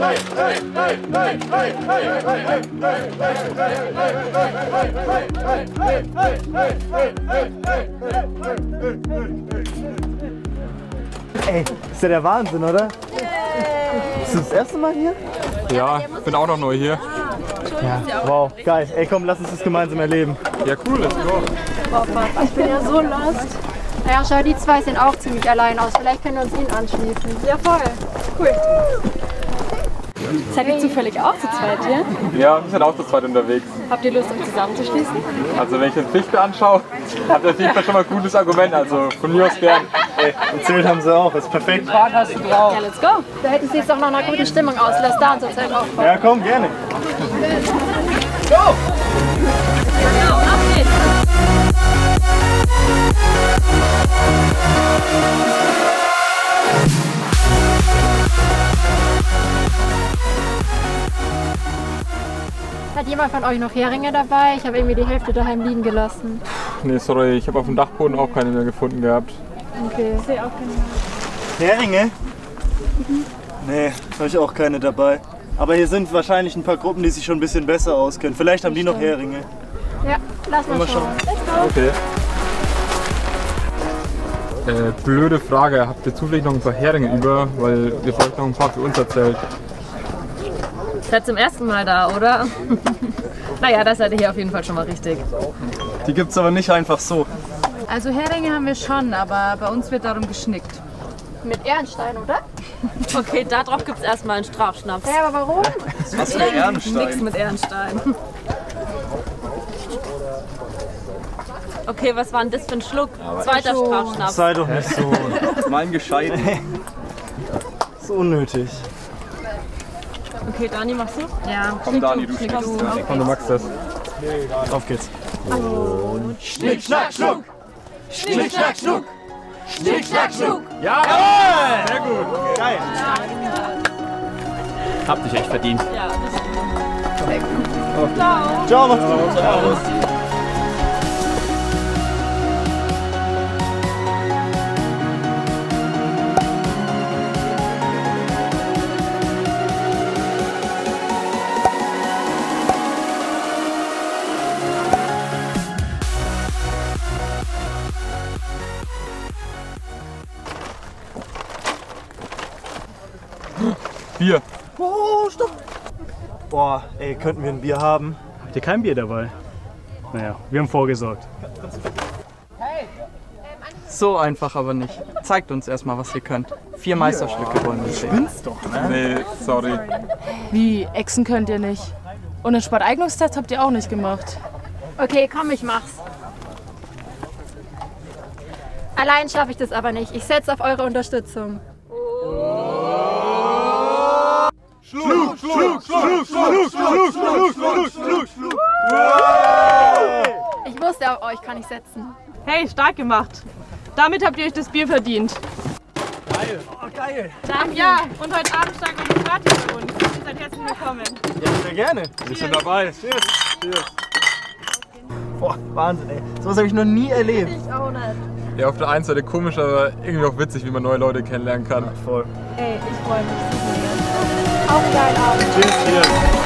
Ey, ist ja der Wahnsinn, oder? Bist du das erste Mal hier? Ja, ich bin auch noch neu hier. Ja, wow, geil. Ey, komm, lass uns das gemeinsam erleben. Ja, cool, let's go. Ich bin ja so lost. Ja, schau, die zwei sehen auch ziemlich allein aus. Vielleicht können wir uns ihnen anschließen. Ja, voll. Cool. Seid ihr zufällig auch zu zweit hier? Ja, wir sind auch zu zweit unterwegs. Habt ihr Lust, euch zusammenzuschließen? Also wenn ich den Fichte anschaue, hat der Fichte schon mal ein gutes Argument. Also von mir aus gern. Ey, erzählt haben sie auch, ist perfekt. Ja, let's go. Da hätten sie jetzt doch noch eine gute Stimmung aus. Lass da zur Zeit aufbauen. Ja, komm, gerne. Go! Ja, auf geht's. Hat jemand von euch noch Heringe dabei? Ich habe irgendwie die Hälfte daheim liegen gelassen. Nee, sorry, ich habe auf dem Dachboden auch keine mehr gefunden gehabt. Okay. Ich sehe auch keine mehr. Heringe? Nee, habe ich auch keine dabei. Aber hier sind wahrscheinlich ein paar Gruppen, die sich schon ein bisschen besser auskennen. Vielleicht haben die noch Heringe. Ja, lass mal schauen. Let's go. Okay. Blöde Frage, habt ihr zufällig noch ein paar Heringe über? Weil wir bräuchten noch ein paar für unser Zelt. Seid zum ersten Mal da, oder? Naja, das seid ihr hier auf jeden Fall schon mal richtig. Die gibt's aber nicht einfach so. Also Heringe haben wir schon, aber bei uns wird darum geschnickt. Mit Ehrenstein, oder? Okay, darauf gibt es erstmal einen Strafschnaps. Ja, aber warum? Was für Ehrenstein? Nix mit Ehrenstein. Okay, was war denn das für ein Schluck? Zweiter Strafschnaps. Sei doch nicht so. Mein Gescheit. So unnötig. Okay, Dani, machst du? Ja. Komm Dani, du schnickst. Komm, du magst das. Auf geht's. Und Schnick, schnack, schnuck! Schnick, schnack, schnuck! Schnick, schnack, schnuck! Jawohl! Sehr gut. Geil. Habt ihr echt verdient. Ja, das ist Sehr gut. Ciao. Ciao, macht's gut. Ciao. Bier. Oh, stopp! Boah, ey, könnten wir ein Bier haben? Habt ihr kein Bier dabei? Naja, wir haben vorgesorgt. So einfach aber nicht. Zeigt uns erstmal, was ihr könnt. 4 Meisterstücke wollen wir sehen. Spinnst doch, ne? Nee, sorry. Wie? Echsen könnt ihr nicht. Und den Sporteignungstest habt ihr auch nicht gemacht. Okay, komm, ich mach's. Allein schaffe ich das aber nicht. Ich setze auf eure Unterstützung. Schlug, Schlug, Schlug, Schlug, Schlug, Schlug, Schlug, Schlug, Schlug, Schlug. Ich wusste, auf euch kann ich setzen. Hey, stark gemacht. Damit habt ihr euch das Bier verdient. Geil. Oh, geil. Ach ja, und heute Abend steigt noch die Party für uns. Ihr seid herzlich willkommen. Ja, sehr gerne. Wir sind dabei. Cheers. Cheers. Boah, Wahnsinn, ey. Sowas habe ich noch nie erlebt. Ich auch nicht. Ja, auf der einen Seite komisch, aber irgendwie auch witzig, wie man neue Leute kennenlernen kann. Voll. Ey, ich freue mich. Auch ein geiler Abend. Cheers, cheers.